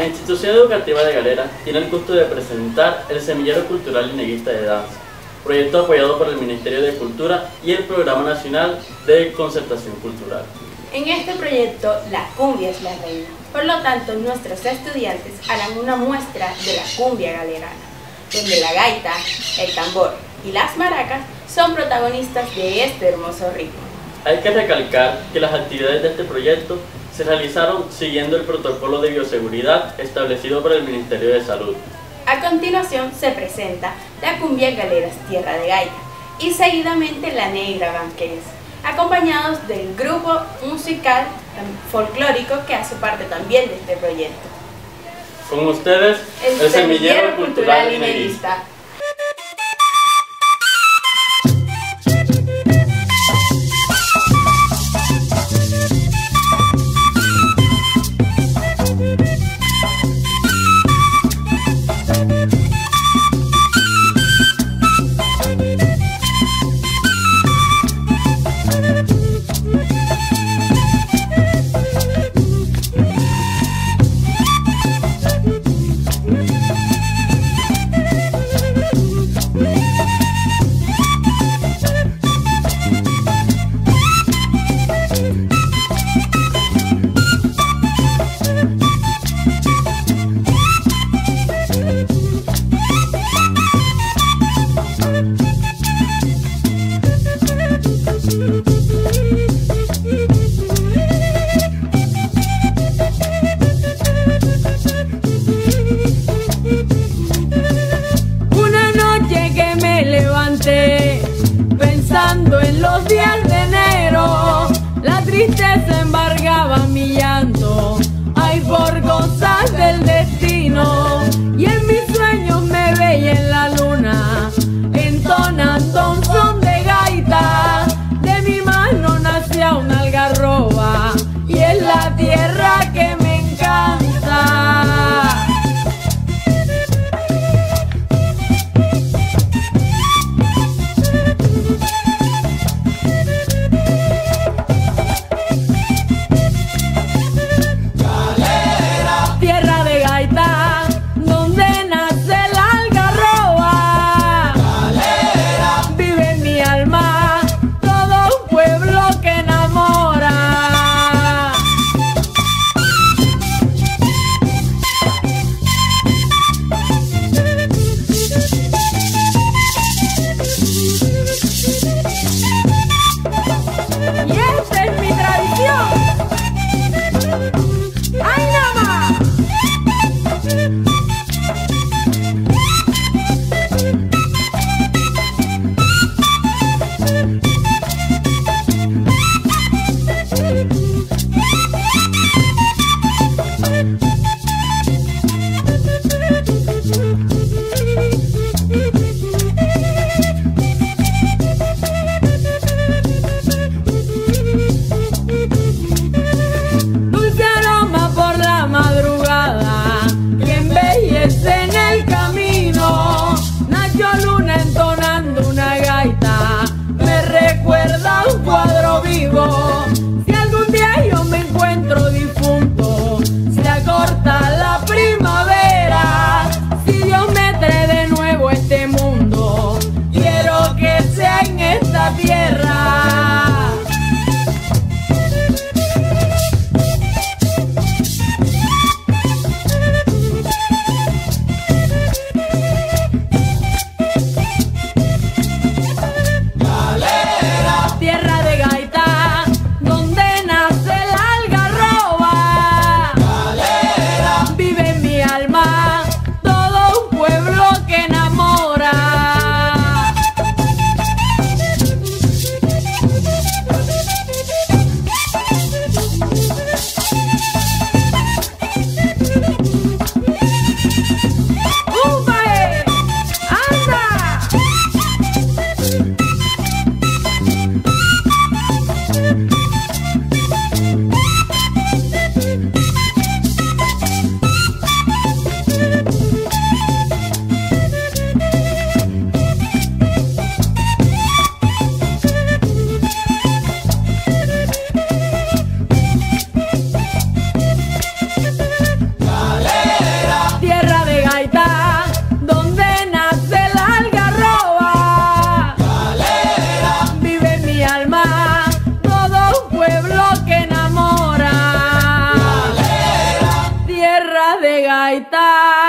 La institución educativa de Galera tiene el gusto de presentar el Semillero Cultural Lineguista de Danza, proyecto apoyado por el Ministerio de Cultura y el Programa Nacional de Concertación Cultural. En este proyecto, la cumbia es la reina. Por lo tanto, nuestros estudiantes harán una muestra de la cumbia galerana, donde la gaita, el tambor y las maracas son protagonistas de este hermoso ritmo. Hay que recalcar que las actividades de este proyecto se realizaron siguiendo el protocolo de bioseguridad establecido por el Ministerio de Salud. A continuación se presenta la cumbia Galeras Tierra de Gaita y seguidamente la Negra Banqués, acompañados del grupo musical folclórico que hace parte también de este proyecto. Con ustedes, el Semillero Cultural Lineguista. Pensando en los días de enero, la tristeza embargaba mi llanto, ay, por cosas del destino. Y en mis sueños me veía en la luna, entonando un son de gaita. De mi mano nacía una algarroba y es la tierra que me encanta. gaita.